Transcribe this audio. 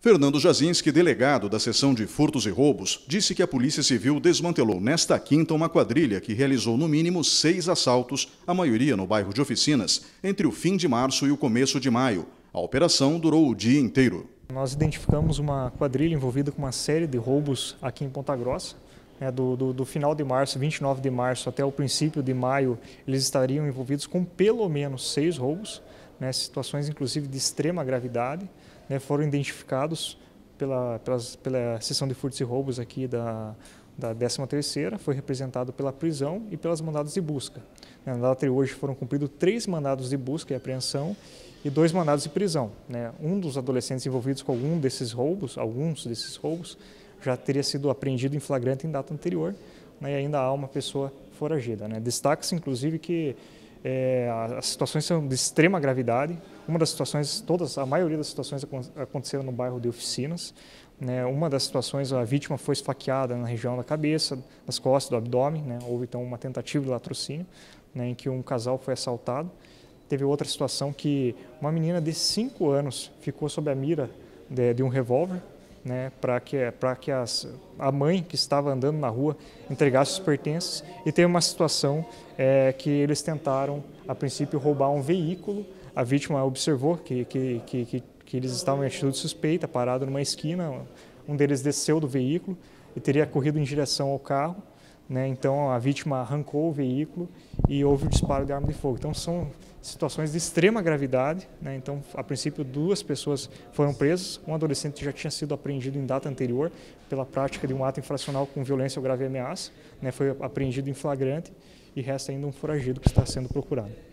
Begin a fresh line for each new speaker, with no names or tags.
Fernando Jazinski, delegado da Seção de Furtos e Roubos, disse que a Polícia Civil desmantelou nesta quinta uma quadrilha que realizou no mínimo 6 assaltos, a maioria no bairro de Oficinas, entre o fim de março e o começo de maio. A operação durou o dia inteiro.
Nós identificamos uma quadrilha envolvida com uma série de roubos aqui em Ponta Grossa. Do final de março, 29 de março, até o princípio de maio, eles estariam envolvidos com pelo menos 6 roubos, situações inclusive de extrema gravidade. Foram identificados pela seção de furtos e roubos aqui da 13ª, foi representado pela prisão e pelas mandados de busca. Na data de hoje foram cumpridos 3 mandados de busca e apreensão e 2 mandados de prisão. Um dos adolescentes envolvidos com alguns desses roubos, já teria sido apreendido em flagrante em data anterior, e ainda há uma pessoa foragida. Destaca-se inclusive que as situações são de extrema gravidade. Uma das situações, a maioria das situações aconteceram no bairro de Oficinas. Uma das situações, a vítima foi esfaqueada na região da cabeça, das costas, do abdômen. Houve então uma tentativa de latrocínio, em que um casal foi assaltado. Teve outra situação que uma menina de 5 anos ficou sob a mira de um revólver, para que a mãe que estava andando na rua entregasse os pertences, e teve uma situação que eles tentaram, a princípio, roubar um veículo. A vítima observou que eles estavam em atitude suspeita, parado numa esquina. Um deles desceu do veículo e teria corrido em direção ao carro. Então a vítima arrancou o veículo e houve o disparo de arma de fogo. Então são situações de extrema gravidade. Então, a princípio, 2 pessoas foram presas. Um adolescente já tinha sido apreendido em data anterior pela prática de um ato infracional com violência ou grave ameaça. Foi apreendido em flagrante e resta ainda um foragido que está sendo procurado.